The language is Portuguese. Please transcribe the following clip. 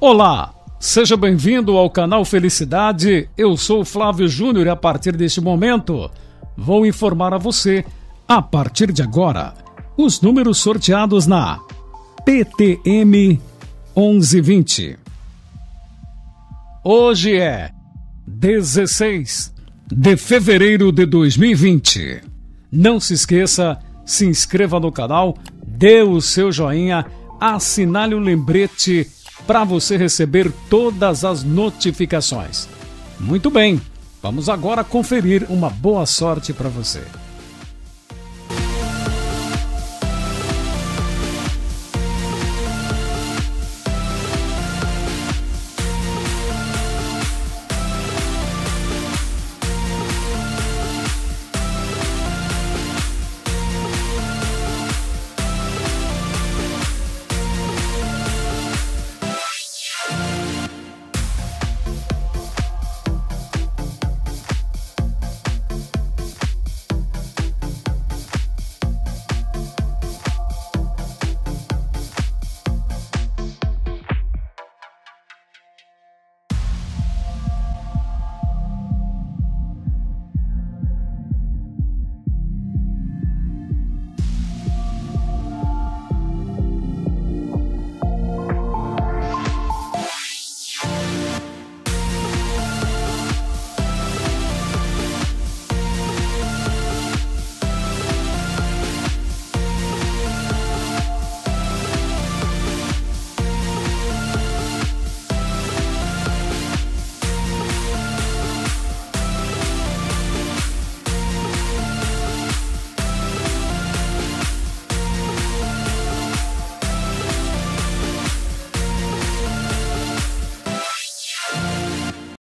Olá, seja bem-vindo ao canal Felicidade. Eu sou o Flávio Júnior e a partir deste momento vou informar a você, a partir de agora, os números sorteados na PTM 1120. Hoje é 16 de fevereiro de 2020. Não se esqueça, se inscreva no canal, dê o seu joinha, assinale o lembrete para você receber todas as notificações. Muito bem, vamos agora conferir uma boa sorte para você.